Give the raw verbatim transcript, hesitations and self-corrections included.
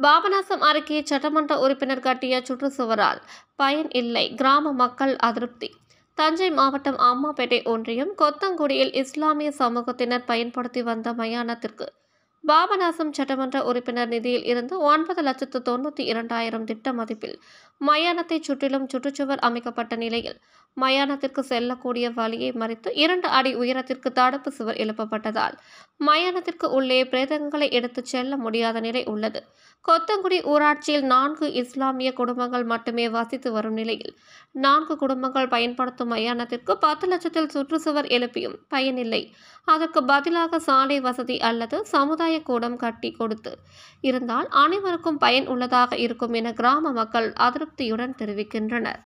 பாபநாசம் அருகே சட்டமன்ற உறுப்பினர் கட்டிய சுற்றுச்சுவரால் பயன் இல்லை, கிராம மக்கள் அதிருப்தி. தஞ்சை மாவட்டம் அம்மாபேட்டை ஒன்றியம் கொத்தங்குடியில் இஸ்லாமிய சமூகத்தினர் பயன்படுத்தி வந்த மயானத்திற்கு பாபநாசம் சட்டமன்ற உறுப்பினர் நிதியில் இருந்து ஒன்பது லட்சத்து தொண்ணூற்றி இரண்டாயிரம் திட்ட மதிப்பில் மயானத்தை சுற்றிலும் சுற்றுச்சுவர் அமைக்கப்பட்ட நிலையில் மயானத்திற்கு செல்லக்கூடிய வழியை மறித்து இரண்டு அடி உயரத்திற்கு தடுப்பு சுவர் எழுப்பப்பட்டதால் மயானத்திற்கு உள்ளே பிரேதங்களை எடுத்துச் செல்ல முடியாத நிலை உள்ளது. கொத்தங்குடி ஊராட்சியில் நான்கு இஸ்லாமிய குடும்பங்கள் மட்டுமே வசித்து வரும் நிலையில் நான்கு குடும்பங்கள் பயன்படுத்தும் மயானத்திற்கு பத்து லட்சத்தில் சுற்றுச்சுவர் எழுப்பியும் பயனில்லை. அதற்கு பதிலாக சாலை வசதி அல்லது சமுதாய கூடம் கட்டி கொடுத்து இருந்தால் அனைவருக்கும் பயன் உள்ளதாக இருக்கும் என கிராம மக்கள் அதிருப்தியுடன் தெரிவிக்கின்றனர்.